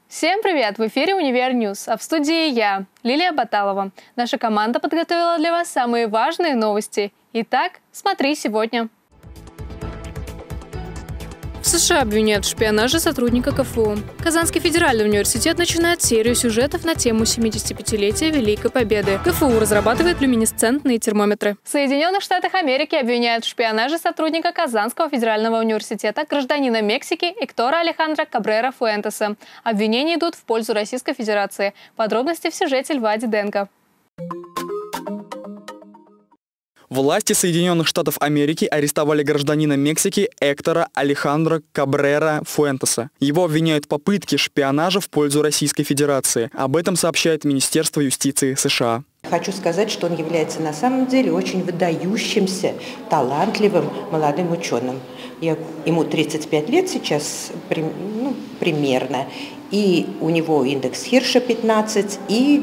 Всем привет! В эфире «Универ Ньюс», а в студии я, Лилия Баталова. Наша команда подготовила для вас самые важные новости. Итак, смотри сегодня. В США обвиняют в шпионаже сотрудника КФУ. Казанский федеральный университет начинает серию сюжетов на тему 75-летия Великой Победы. КФУ разрабатывает люминесцентные термометры. В Соединенных Штатах Америки обвиняют в шпионаже сотрудника Казанского федерального университета, гражданина Мексики Эктора Алехандро Кабрера Фуэнтеса. Обвинения идут в пользу Российской Федерации. Подробности в сюжете Льва Диденко. Власти Соединенных Штатов Америки арестовали гражданина Мексики Эктора Алехандро Кабрера Фуэнтеса. Его обвиняют в попытке шпионажа в пользу Российской Федерации. Об этом сообщает Министерство юстиции США. Хочу сказать, что он является на самом деле очень выдающимся, талантливым молодым ученым. Ему 35 лет сейчас примерно, и у него индекс Хирша 15 и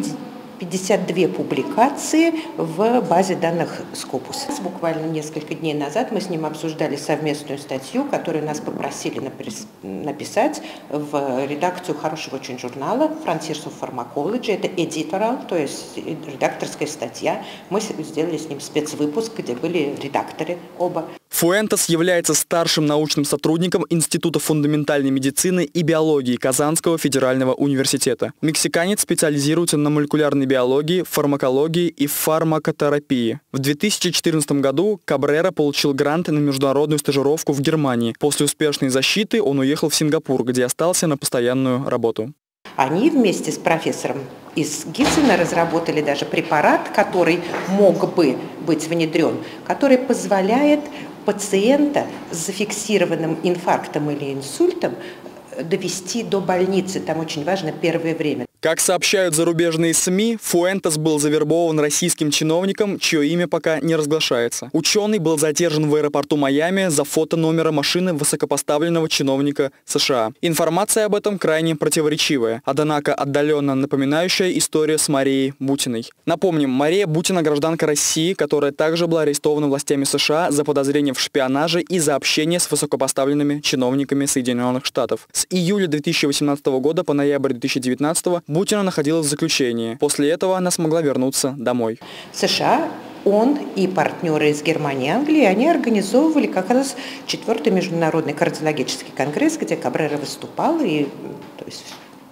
52 публикации в базе данных Scopus. Буквально несколько дней назад мы с ним обсуждали совместную статью, которую нас попросили написать в редакцию хорошего очень журнала Frontiers of Pharmacology. Это editorial, то есть редакторская статья. Мы сделали с ним спецвыпуск, где были редакторы оба. Фуэнтес является старшим научным сотрудником Института фундаментальной медицины и биологии Казанского федерального университета. Мексиканец специализируется на молекулярной биологии, фармакологии и фармакотерапии. В 2014 году Кабрера получил грант на международную стажировку в Германии. После успешной защиты он уехал в Сингапур, где остался на постоянную работу. Они вместе с профессором из Гиссена разработали даже препарат, который мог бы быть внедрен, который позволяет пациента с зафиксированным инфарктом или инсультом довести до больницы. Там очень важно первое время. Как сообщают зарубежные СМИ, Фуэнтес был завербован российским чиновником, чье имя пока не разглашается. Ученый был задержан в аэропорту Майами за фото номера машины высокопоставленного чиновника США. Информация об этом крайне противоречивая, однако отдаленно напоминающая историю с Марией Бутиной. Напомним, Мария Бутина – гражданка России, которая также была арестована властями США за подозрение в шпионаже и за общение с высокопоставленными чиновниками Соединенных Штатов. С июля 2018 года по ноябрь 2019 Бутина находилась в заключении. После этого она смогла вернуться домой. США, он и партнеры из Германии и Англии, они организовывали как раз 4-й международный кардиологический конгресс, где Кабрера выступал, и то есть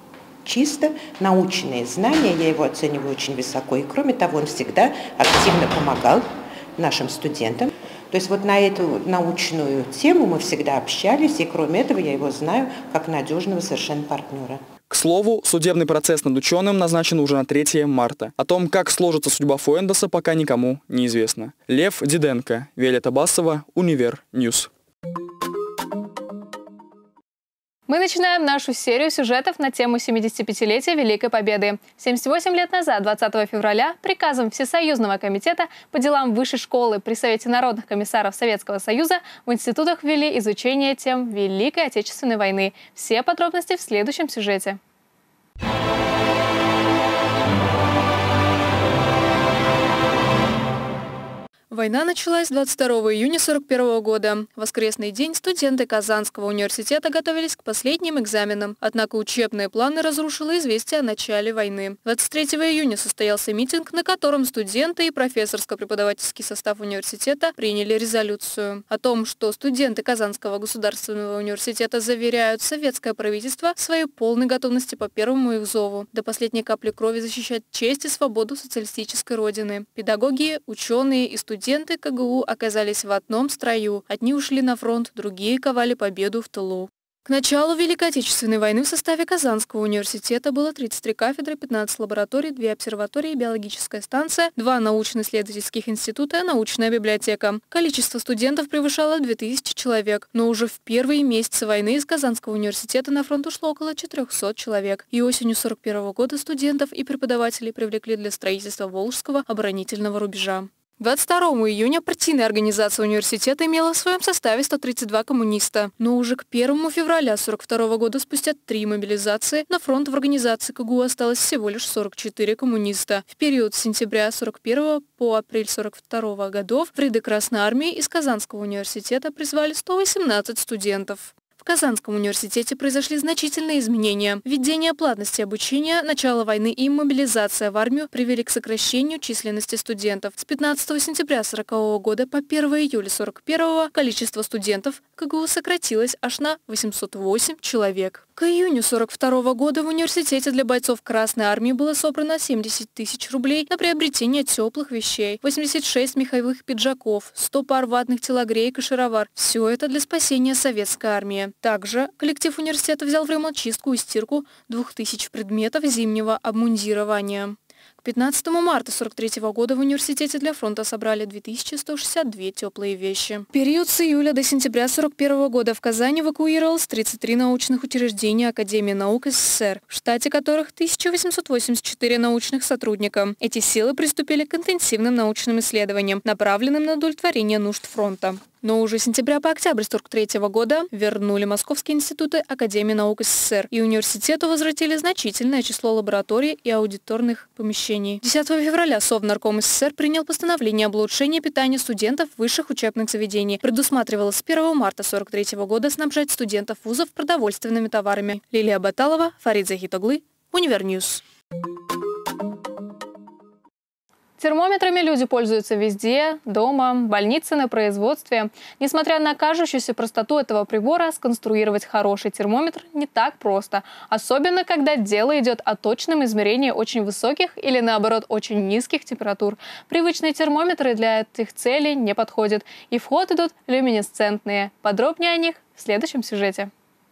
чисто научные знания, я его оцениваю очень высоко, и кроме того, он всегда активно помогал нашим студентам. То есть вот на эту научную тему мы всегда общались, и кроме этого я его знаю как надежного совершенно партнера. К слову, судебный процесс над ученым назначен уже на 3 марта. О том, как сложится судьба Фуэнтеса, пока никому не известно. Лев Диденко, Виолетта Басова, Универ Ньюс. Мы начинаем нашу серию сюжетов на тему 75-летия Великой Победы. 78 лет назад, 20 февраля, приказом Всесоюзного комитета по делам высшей школы при Совете народных комиссаров Советского Союза в институтах ввели изучение тем Великой Отечественной войны. Все подробности в следующем сюжете. Война началась 22 июня 1941 года. В воскресный день студенты Казанского университета готовились к последним экзаменам. Однако учебные планы разрушило известие о начале войны. 23 июня состоялся митинг, на котором студенты и профессорско-преподавательский состав университета приняли резолюцию о том, что студенты Казанского государственного университета заверяют советское правительство в своей полной готовности по первому их зову до последней капли крови защищать честь и свободу социалистической родины. Педагоги, ученые и студенты КГУ оказались в одном строю. Одни ушли на фронт, другие ковали победу в тылу. К началу Великой Отечественной войны в составе Казанского университета было 33 кафедры, 15 лабораторий, 2 обсерватории, биологическая станция, 2 научно-исследовательских института и научная библиотека. Количество студентов превышало 2000 человек, но уже в первые месяцы войны из Казанского университета на фронт ушло около 400 человек. И осенью 1941 года студентов и преподавателей привлекли для строительства Волжского оборонительного рубежа. 22 июня партийная организация университета имела в своем составе 132 коммуниста. Но уже к 1 февраля 1942 года, спустя 3 мобилизации, на фронт в организации КГУ осталось всего лишь 44 коммуниста. В период с сентября 1941 по апрель 1942 годов в ряды Красной армии из Казанского университета призвали 118 студентов. В Казанском университете произошли значительные изменения. Введение платности обучения, начало войны и мобилизация в армию привели к сокращению численности студентов. С 15 сентября 1940 года по 1 июля 1941 количество студентов КГУ сократилось аж на 808 человек. К июню 1942 года в университете для бойцов Красной армии было собрано 70 тысяч рублей на приобретение теплых вещей, 86 меховых пиджаков, 100 пар ватных телогреек и шаровар. Все это для спасения советской армии. Также коллектив университета взял в ремонт, чистку и стирку 2000 предметов зимнего обмундирования. К 15 марта 1943 года в университете для фронта собрали 2162 теплые вещи. В период с июля до сентября 1941 года в Казань эвакуировалось 33 научных учреждения Академии наук СССР, в штате которых 1884 научных сотрудника. Эти силы приступили к интенсивным научным исследованиям, направленным на удовлетворение нужд фронта. Но уже с сентября по октябрь 1943 года вернули московские институты Академии наук СССР, и университету возвратили значительное число лабораторий и аудиторных помещений. 10 февраля Совнарком СССР принял постановление об улучшении питания студентов высших учебных заведений. Предусматривалось с 1 марта 1943 года снабжать студентов вузов продовольственными товарами. Лилия Баталова, Фарид Захитоглы, Универньюз. Термометрами люди пользуются везде, дома, больнице, на производстве. Несмотря на кажущуюся простоту этого прибора, сконструировать хороший термометр не так просто. Особенно, когда дело идет о точном измерении очень высоких или, наоборот, очень низких температур. Привычные термометры для этих целей не подходят. И в ход идут люминесцентные. Подробнее о них в следующем сюжете.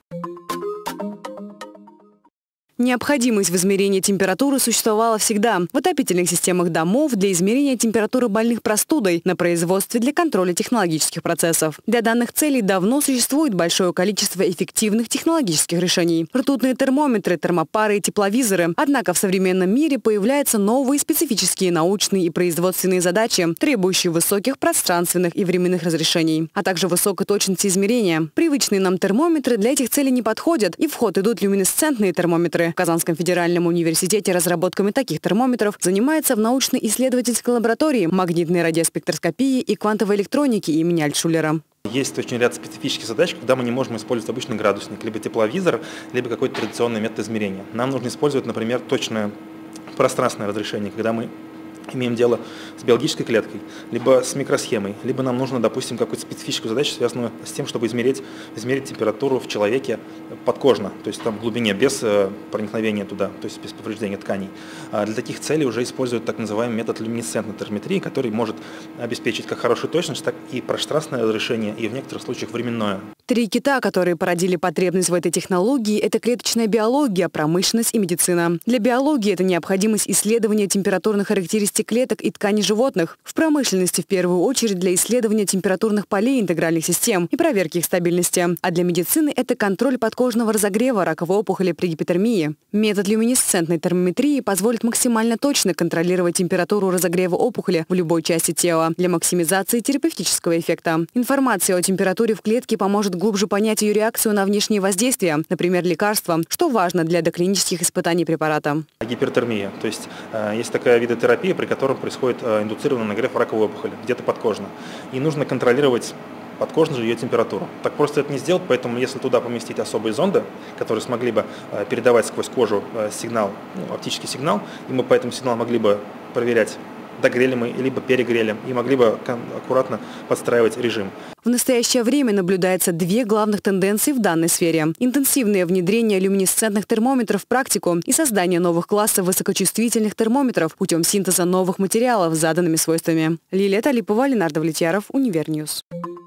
Необходимость в измерении температуры существовала всегда. В отопительных системах домов для измерения температуры больных простудой, на производстве для контроля технологических процессов. Для данных целей давно существует большое количество эффективных технологических решений. Ртутные термометры, термопары и тепловизоры. Однако в современном мире появляются новые специфические научные и производственные задачи, требующие высоких пространственных и временных разрешений, а также высокой точности измерения. Привычные нам термометры для этих целей не подходят, и в ход идут люминесцентные термометры. В Казанском федеральном университете разработками таких термометров занимается в научно-исследовательской лаборатории магнитной радиоспектроскопии и квантовой электроники имени Альтшулера. Есть очень ряд специфических задач, когда мы не можем использовать обычный градусник, либо тепловизор, либо какой-то традиционный метод измерения. Нам нужно использовать, например, точное пространственное разрешение, когда мы имеем дело с биологической клеткой, либо с микросхемой, либо нам нужно, допустим, какую-то специфическую задачу, связанную с тем, чтобы измерить температуру в человеке подкожно, то есть там в глубине, без проникновения туда, то есть без повреждения тканей. Для таких целей уже используют так называемый метод люминесцентной термометрии, который может обеспечить как хорошую точность, так и пространственное разрешение, и в некоторых случаях временное. Три кита, которые породили потребность в этой технологии, это клеточная биология, промышленность и медицина. Для биологии это необходимость исследования температурных характеристик клеток и тканей животных. В промышленности в первую очередь для исследования температурных полей интегральных систем и проверки их стабильности. А для медицины это контроль подкожного разогрева раковой опухоли при гипертермии. Метод люминесцентной термометрии позволит максимально точно контролировать температуру разогрева опухоли в любой части тела для максимизации терапевтического эффекта. Информация о температуре в клетке поможет глубже понять ее реакцию на внешние воздействия, например, лекарства, что важно для доклинических испытаний препарата. Гипертермия, то есть есть такая видотерапия, при котором происходит индуцированный нагрев раковой опухоли, где-то подкожно. И нужно контролировать подкожно же ее температуру. Так просто это не сделать, поэтому если туда поместить особые зонды, которые смогли бы передавать сквозь кожу сигнал, оптический сигнал, и мы по этому сигналу могли бы проверять, догрели мы, либо перегрели, и могли бы аккуратно подстраивать режим. В настоящее время наблюдается две главных тенденции в данной сфере. Интенсивное внедрение люминесцентных термометров в практику и создание новых классов высокочувствительных термометров путем синтеза новых материалов с заданными свойствами. Лилия Талипова, Ленардо Влетьяров, Универньюз.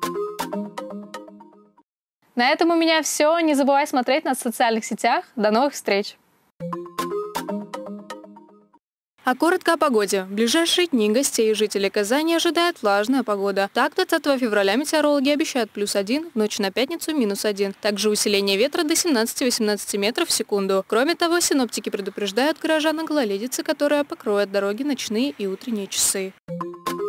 На этом у меня все. Не забывай смотреть нас в социальных сетях. До новых встреч! А коротко о погоде. В ближайшие дни гостей и жителей Казани ожидает влажная погода. Так, 20 февраля метеорологи обещают +1, в ночь на пятницу -1. Также усиление ветра до 17-18 метров в секунду. Кроме того, синоптики предупреждают горожан о гололедице, которая покроет дороги ночные и утренние часы.